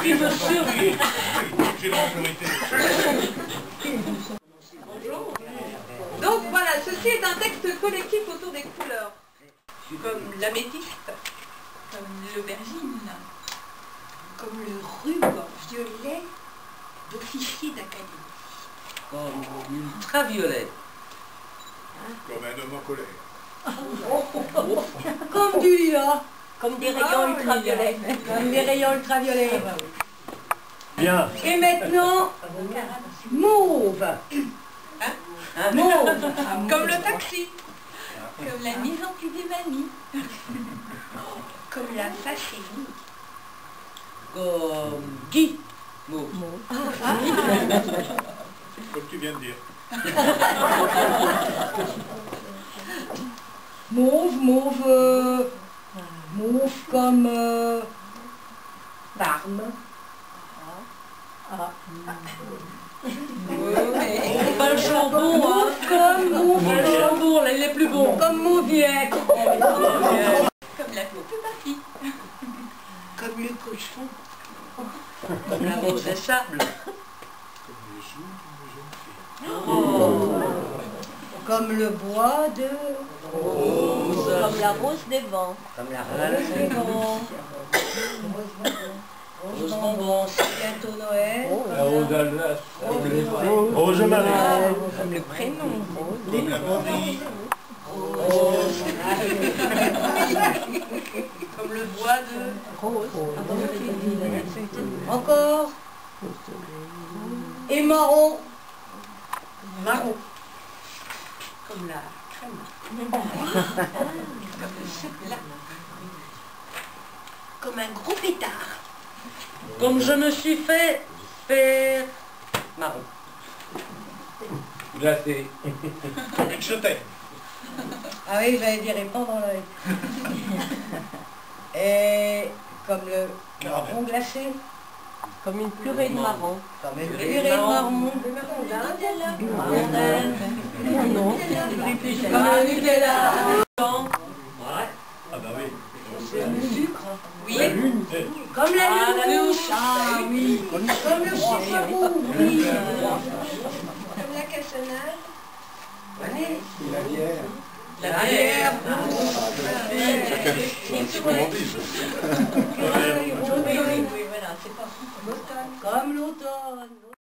Oui, monsieur, oui. J'ai la majorité. Bonjour. Donc voilà, ceci est un texte collectif autour des couleurs. Comme l'améthyste, comme l'aubergine, comme le ruban violet d'officier d'académie. Comme l'ultraviolet. Comme un homme en colère. Comme du IA, comme des rayons ultraviolets. Comme des rayons ultraviolets. Bien. Et maintenant, mauve. Mauve. Comme le taxi, comme la mise en pluviométrie, comme la facénie. Comme Guy. Mauve. Comme tu viens de dire. Mauve comme Barme. Pas le jambon, hein. Comme Mauve. Pas le jambon, là, il est plus bon. Comme Mauviette. Comme la coupe partie. Comme le cochon. Comme la rose des sables. Comme les joues d'une jeune fille. Comme le bois de... Rose. Comme la rose des vents. Comme la Rose des vents. rose bonbon. C'est bientôt Noël. La rose d'Alsace. Rose Marie. Comme le prénom. Comme la Marie. Rose. Comme le bois de... Encore. Et marron. marron. Comme la crème. Comme le chocolat. Comme un gros pétard. Comme je me suis fait faire marron. Glacé. Comme une châtaigne. Ah oui, j'allais dire épand dans l'œil. Et comme le marron glacé. Comme une purée de marron. Comme une purée de marron. Non. Comme le Nutella. Ah bah oui. C'est le sucre. Oui. La lune. Comme la Ah, la lune. louche. Ah oui. Comme le chiffon. Oui. Comme la cassonade. Allez. La bière. La bière. C'est une gourmandise. Comme l'automne.